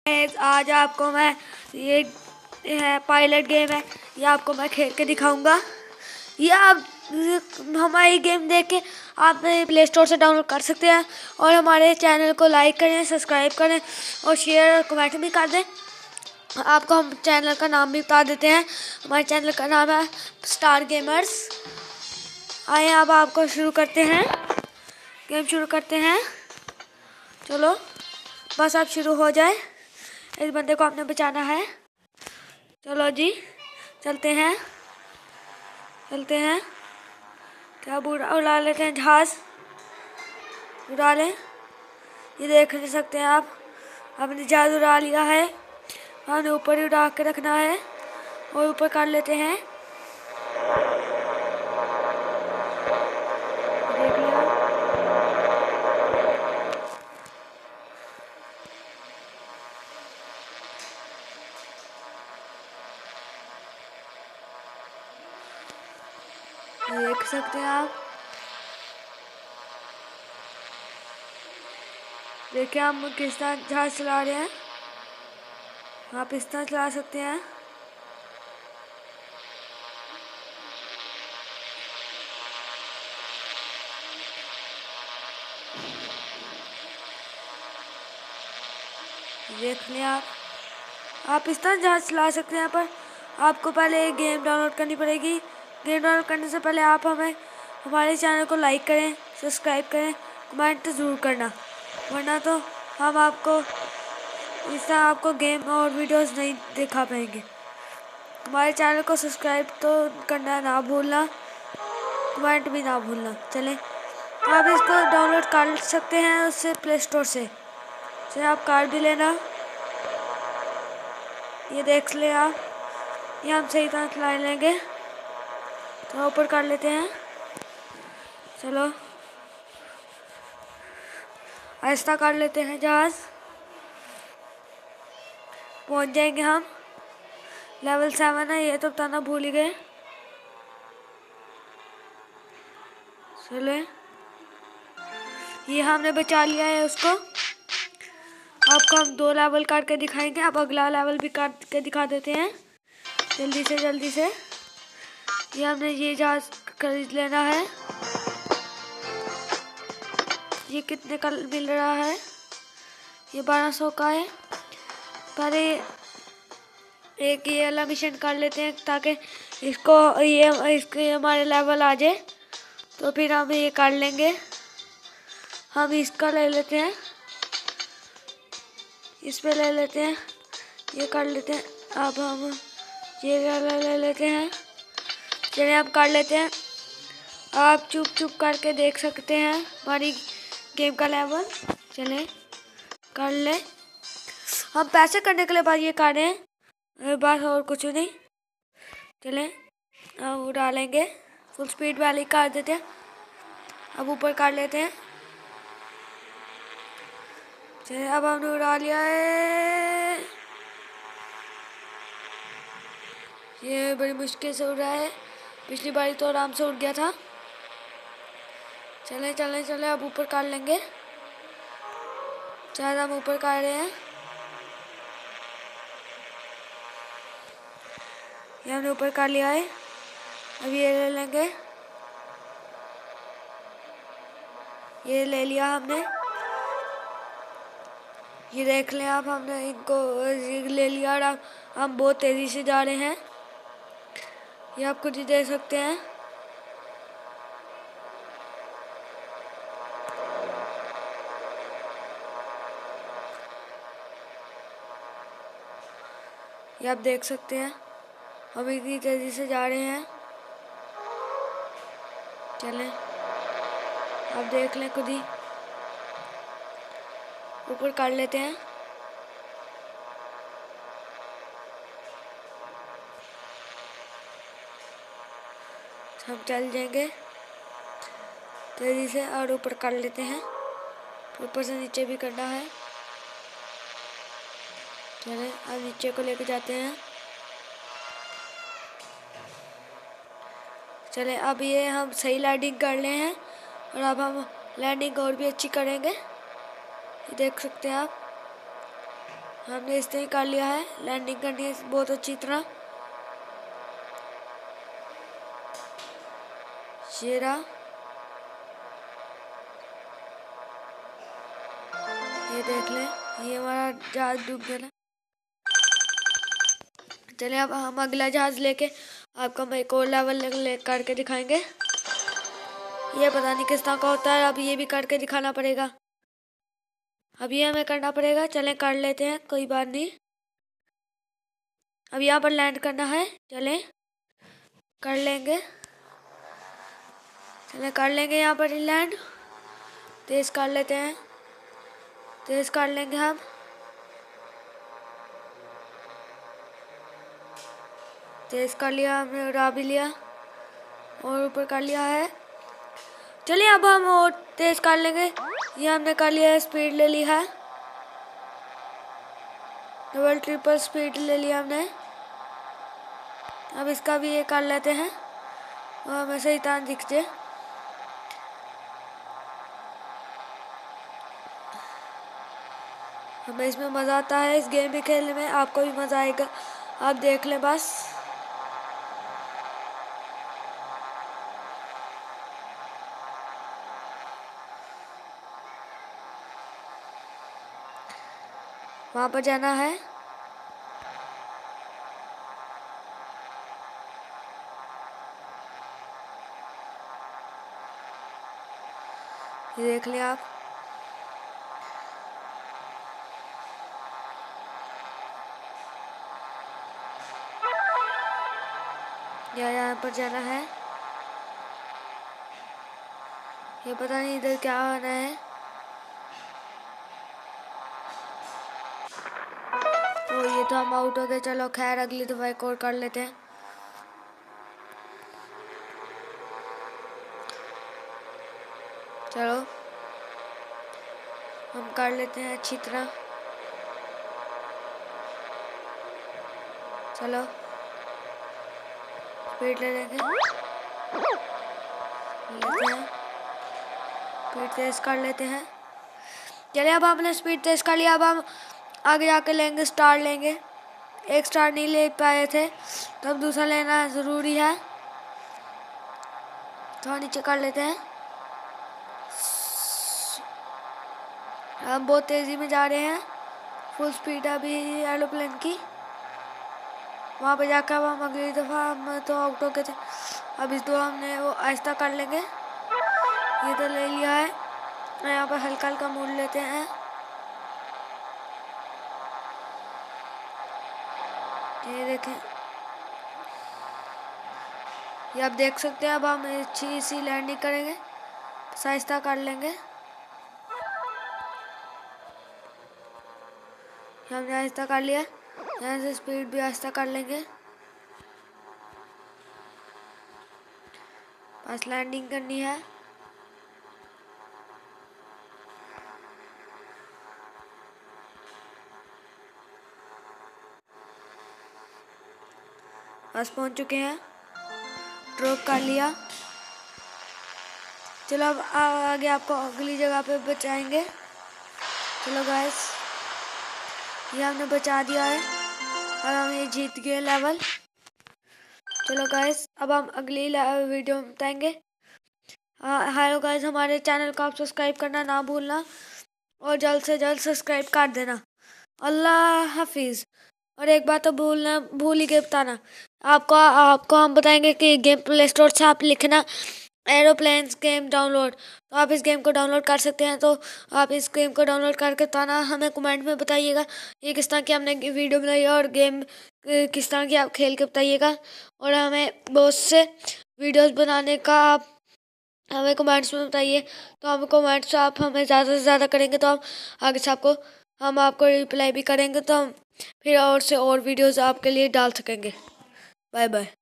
आज आपको मैं ये है पायलट गेम है, ये आपको मैं खेल के दिखाऊंगा। ये आप हमारी गेम देख के आप प्ले स्टोर से डाउनलोड कर सकते हैं और हमारे चैनल को लाइक करें, सब्सक्राइब करें और शेयर और कमेंट भी कर दें। आपको हम चैनल का नाम भी बता देते हैं। हमारे चैनल का नाम है स्टार गेमर्स। आइए अब आपको शुरू करते हैं, गेम शुरू करते हैं। चलो बस अब शुरू हो जाए। इस बंदे को आपने बचाना है। चलो जी चलते हैं क्या उड़ा लेते हैं, जहाज उड़ा लें। ये देख नहीं सकते हैं आप, हमने जहाज उड़ा लिया है। हमने ऊपर ही उड़ा के रखना है और ऊपर कर लेते हैं। देख लिया, देख सकते हैं आप। देखिए हम किस तरह जहाज चला रहे हैं, आप इस तरह चला सकते हैं। देख लिया आप इस तरह जहाज चला सकते हैं। पर आपको पहले गेम डाउनलोड करनी पड़ेगी। गेम डाउनलोड करने से पहले आप हमारे चैनल को लाइक करें, सब्सक्राइब करें, कमेंट ज़रूर करना, वरना तो हम आपको इस तरह आपको गेम और वीडियोस नहीं दिखा पाएंगे। हमारे चैनल को सब्सक्राइब तो करना ना भूलना, कमेंट भी ना भूलना। चलें आप इसको डाउनलोड कर सकते हैं उससे प्ले स्टोर से। चलिए आप कार्ड भी लेना। ये देख ले आप, ये हम सही तरह चला लेंगे। तो ऊपर कर लेते हैं। चलो आहिस्ता कर लेते हैं जहाज। पहुंच जाएंगे हम। लेवल 7 है, ये तो बताना भूल ही गए। चलो ये हमने बचा लिया है उसको। आपको हम 2 लेवल करके दिखाएंगे। अब अगला लेवल भी काट के दिखा देते हैं जल्दी से। ये हमने ये जहाज खरीद लेना है। ये कितने का मिल रहा है? ये 1200 का है। पर एक ये वाला मिशन कर लेते हैं ताकि इसके हमारे लेवल आ जाए, तो फिर हम ये कर लेंगे। हम इसका ले लेते हैं, इस पे ले लेते हैं, ये कर लेते हैं। अब हम ये ले लेते हैं। चलिए हम कर लेते हैं। आप चुप करके देख सकते हैं हमारी गेम का लेवल। चलें कर ले। हम पैसे करने के लिए बात ये कर रहे हैं, बस और कुछ नहीं। चलें हम उड़ा लेंगे, फुल स्पीड वाली कर देते हैं। अब ऊपर कर लेते हैं। चलिए अब हमने उड़ा लिया है। ये बड़ी मुश्किल से उड़ रहा है, पिछली बारी तो आराम से उड़ गया था। चले अब ऊपर कर लेंगे। चल हम ऊपर कर रहे हैं। ये हमने ऊपर कर लिया है। अब ये ले लेंगे, ये ले लिया हमने। ये देख लें आप, हमने इनको ले लिया और अब हम बहुत तेज़ी से जा रहे हैं। ये आप खुद ही देख सकते हैं। ये आप देख सकते हैं हम इतनी तेज़ी से जा रहे हैं। चलें आप देख लें खुद ही। ऊपर कर लेते हैं। हम चल जाएंगे तेज़ी से और ऊपर कर लेते हैं। ऊपर से नीचे भी करना है। चलें अब नीचे को लेके जाते हैं। चलें अब ये हम सही लैंडिंग कर ले हैं और अब हम लैंडिंग और भी अच्छी करेंगे। ये देख सकते हैं आप, हमने इससे ही कर लिया है। लैंडिंग करनी है बहुत अच्छी तरह। शेरा ये देख ले, ये हमारा जहाज डूब गया ना। चलिए अब हम अगला जहाज लेके आपको हम एक और लेवल ले करके दिखाएंगे। ये पता नहीं किस तरह का होता है, अब ये भी करके दिखाना पड़ेगा। अब ये हमें करना पड़ेगा। चलें कर लेते हैं, कोई बात नहीं। अब यहाँ पर लैंड करना है। चलें कर लेंगे। चलें कर लेंगे यहाँ पर लैंड। तेज कर लेते हैं, तेज कर लेंगे हम। तेज कर लिया हमने, उड़ा भी लिया और ऊपर कर लिया है। चलिए अब हम और तेज कर लेंगे। ये हमने कर लिया है, स्पीड ले ली है, डबल ट्रिपल स्पीड ले लिया हमने। अब इसका भी ये कर लेते हैं और हमें सही तरह दिख जाए। हमें इसमें मज़ा आता है, इस गेम में खेलने में। आपको भी मज़ा आएगा, आप देख लें बस। वहाँ पर जाना है। ये देख लिया आप। यहाँ पर जाना है। ये पता नहीं इधर क्या आना है। ओ ये तो हम आउट हो गए। चलो खैर अगली दफा एक और कर लेते हैं। चलो हम कर लेते हैं अच्छी तरह। चलो स्पीड ले लेंगे, स्पीड तेज कर लेते हैं। चलिए अब हमने स्पीड तेज कर लिया। अब हम आगे जाके लेंगे, स्टार लेंगे। एक स्टार नहीं ले पाए थे तो अब दूसरा लेना ज़रूरी है। थोड़ा नीचे कर लेते हैं। हम बहुत तेज़ी में जा रहे हैं, फुल स्पीड अभी एरोप्लेन की। वहाँ पे जाकर अब हम अगली दफ़ा हम तो आउट हो गए थे। अब इस दो हमने वो आहिस्ता कर लेंगे। ये तो ले लिया है। यहाँ पर हल्का हल्का मोड़ लेते हैं। ये देखें, ये आप देख सकते हैं। अब हम अच्छी सी लैंडिंग करेंगे, आहिस्ता कर लेंगे। हमने आहिस्ता कर लिया। यहाँ से स्पीड भी आहिस्ता कर लेंगे। बस लैंडिंग करनी है। बस पहुँच चुके हैं, ड्रॉप कर लिया। चलो अब आगे आपको अगली जगह पे बचाएंगे। चलो गाइस ये हमने बचा दिया है और हम ये जीत गए लेवल। चलो गाइस अब हम अगली वीडियो में बताएंगे। हेलो गाइस, हमारे चैनल को आप सब्सक्राइब करना ना भूलना और जल्द से जल्द सब्सक्राइब कर देना। अल्लाह हाफिज़। और एक बात तो भूल ही के बताना, आपको हम बताएंगे कि गेम प्ले स्टोर से आप लिखना एरोप्लेन्स गेम डाउनलोड, तो आप इस गेम को डाउनलोड कर सकते हैं। तो आप इस गेम को डाउनलोड करके बताना, हमें कमेंट में बताइएगा ये किस तरह की हमने वीडियो बनाई है और गेम किस तरह की आप खेल के बताइएगा। और हमें बहुत से वीडियोस बनाने का आप हमें कमेंट्स में बताइए। तो हम कमेंट्स आप हमें ज़्यादा से ज़्यादा करेंगे तो हम आगे से हम आपको रिप्लाई भी करेंगे, तो हम फिर और से और वीडियोस आपके लिए डाल सकेंगे। Bye bye.